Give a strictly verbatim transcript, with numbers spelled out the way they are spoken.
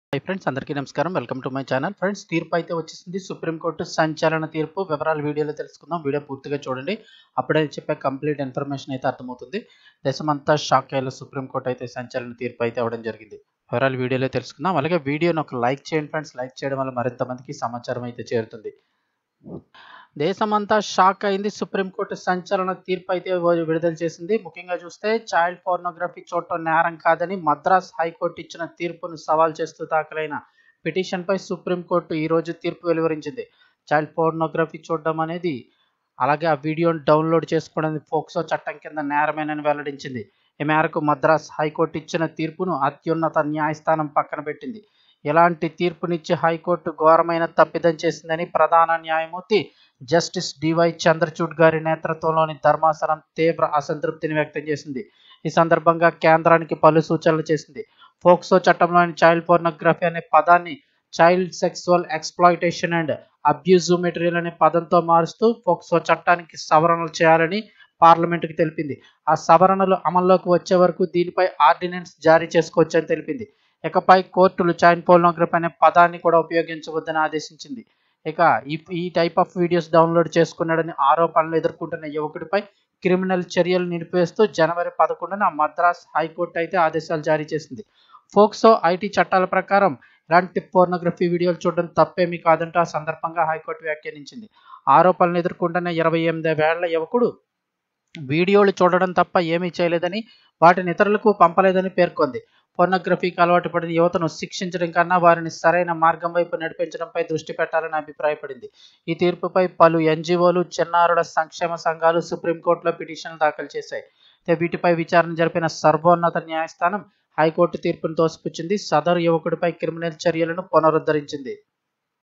Hi friends, అందరికీ నమస్కారం. Welcome to my channel. Friends, తీర్పు అయితే వచ్చేసింది. సుప్రీంకోర్టు సంచలన తీర్పు వివరాలు వీడియోలో తెలుసుకుందాం. వీడియో పూర్తిగా చూడండి. అప్పుడే చెప్పే కంప్లీట్ ఇన్ఫర్మేషన్ అయితే అర్థమవుతుంది. దేశమంతా షాక్ అయ్యేలా సుప్రీంకోర్టు అయితే సంచలన తీర్పు అయితే అవ్వడం జరిగింది. వివరాలు వీడియోలో తెలుసుకుందాం. అలాగే వీడియోని ఒక లైక్ చేయండి ఫ్రెండ్స్. లైక్ చేయడం వల్ల మరింత మందికి సమాచారం అయితే చేరుతుంది. దేశమంతా షాక్ అయింది. సుప్రీంకోర్టు సంచలన తీర్పు అయితే విడుదల చేసింది. ముఖ్యంగా చూస్తే చైల్డ్ పోర్నోగ్రఫీ చూడటం నేరం కాదని మద్రాస్ హైకోర్టు ఇచ్చిన తీర్పును సవాల్ చేస్తూ దాఖలైన పిటిషన్పై సుప్రీంకోర్టు ఈరోజు తీర్పు వెలువరించింది. చైల్డ్ పోర్నోగ్రఫీ చూడడం అనేది, అలాగే ఆ వీడియోను డౌన్లోడ్ చేసుకోవడం పోక్సో చట్టం కింద నేరమేనని వెల్లడించింది. ఈ మేరకు మద్రాస్ హైకోర్టు ఇచ్చిన తీర్పును అత్యున్నత న్యాయస్థానం పక్కన పెట్టింది. ఇలాంటి తీర్పునిచ్చి హైకోర్టు ఘోరమైన తప్పిదం చేసిందని ప్రధాన న్యాయమూర్తి జస్టిస్ డివై చంద్రచూడ్ గారి నేతృత్వంలోని ధర్మాసనం తీవ్ర అసంతృప్తిని వ్యక్తం చేసింది. ఈ సందర్భంగా కేంద్రానికి పలు సూచనలు చేసింది. పోక్సో చట్టంలోని చైల్డ్ పోర్నోగ్రఫీ అనే పదాన్ని child sexual exploitation and abusive material అనే పదంతో మారుస్తూ పోక్సో చట్టానికి సవరణలు చేయాలని పార్లమెంటుకు తెలిపింది. ఆ సవరణలు అమల్లోకి వచ్చే వరకు దీనిపై ఆర్డినెన్స్ జారీ చేసుకోవచ్చని తెలిపింది. ఇకపై కోర్టులు చైల్డ్ పోర్నోగ్రఫీ అనే పదాన్ని కూడా ఉపయోగించవద్దని ఆదేశించింది. ఇక ఈ ఈ టైప్ ఆఫ్ వీడియోస్ డౌన్లోడ్ చేసుకున్నాడని ఆరోపణలు ఎదుర్కొంటున్న యువకుడిపై క్రిమినల్ చర్యలు నిలిపివేస్తూ జనవరి పదకొండున మద్రాస్ హైకోర్టు అయితే ఆదేశాలు జారీ చేసింది. పోక్సో ఐటీ చట్టాల ప్రకారం ఇలాంటి పోర్నోగ్రఫీ వీడియోలు చూడడం తప్పేమీ కాదంటూ ఆ సందర్భంగా హైకోర్టు వ్యాఖ్యానించింది. ఆరోపణలు ఎదుర్కొంటున్న ఇరవై ఎనిమిదేళ్ల యువకుడు వీడియోలు చూడడం తప్ప ఏమీ చేయలేదని, వాటిని ఇతరులకు పంపలేదని పేర్కొంది. పోర్నోగ్రఫీకి అలవాటు పడిన యువతను శిక్షించడం కన్నా వారిని సరైన మార్గం వైపు నడిపించడంపై దృష్టి పెట్టాలని అభిప్రాయపడింది. ఈ తీర్పుపై పలు ఎన్జీఓలు, చిన్నారుల సంక్షేమ సంఘాలు సుప్రీంకోర్టులో పిటిషన్లు దాఖలు చేశాయి. వీటిపై విచారణ జరిపిన సర్వోన్నత న్యాయస్థానం హైకోర్టు తీర్పును తోసిపుచ్చింది. సదరు యువకుడిపై క్రిమినల్ చర్యలను పునరుద్ధరించింది.